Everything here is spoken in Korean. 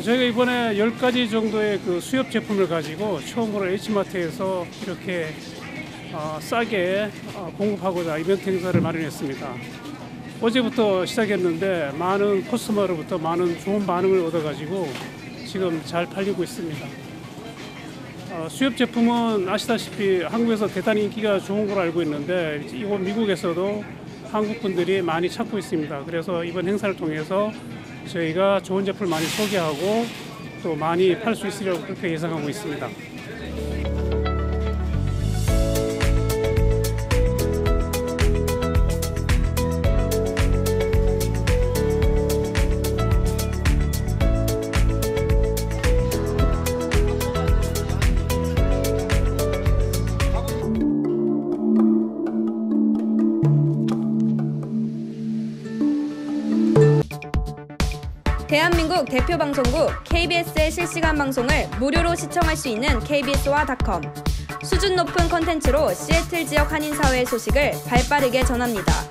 저희가 이번에 10가지 정도의 그 수협 제품을 가지고 처음으로 H마트에서 이렇게 싸게 공급하고자 이벤트 행사를 마련했습니다. 어제부터 시작했는데 많은 커스터머로부터 많은 좋은 반응을 얻어가지고 지금 잘 팔리고 있습니다. 수협 제품은 아시다시피 한국에서 대단히 인기가 좋은 걸로 알고 있는데 이곳 미국에서도 한국 분들이 많이 찾고 있습니다. 그래서 이번 행사를 통해서 저희가 좋은 제품을 많이 소개하고 또 많이 팔 수 있으리라고 그렇게 예상하고 있습니다. 대한민국 대표 방송국 KBS의 실시간 방송을 무료로 시청할 수 있는 kbs와.com. 수준 높은 콘텐츠로 시애틀 지역 한인사회의 소식을 발빠르게 전합니다.